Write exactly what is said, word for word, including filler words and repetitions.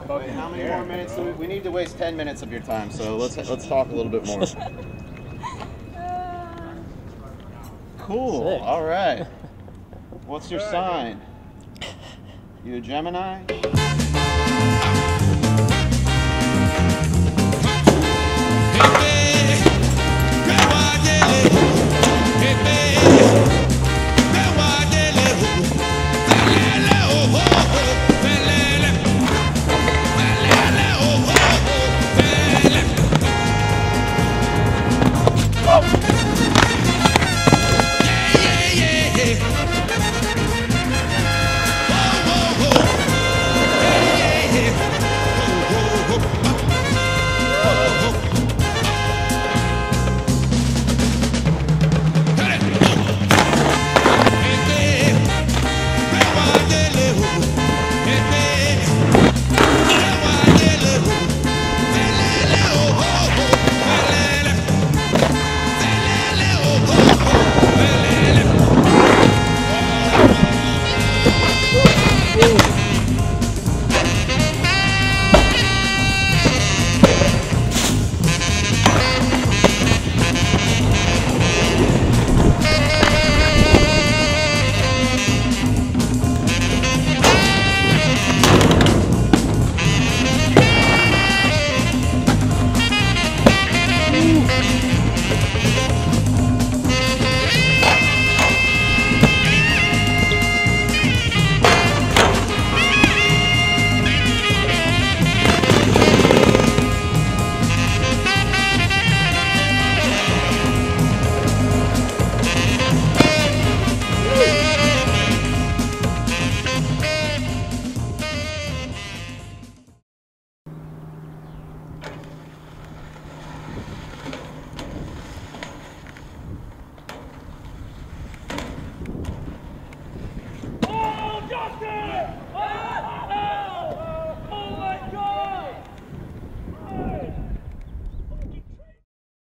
Wait, how many more minutes? Do we, we need to waste ten minutes of your time, so let's let's talk a little bit more. Cool. Sick. All right. What's your sign? You a Gemini?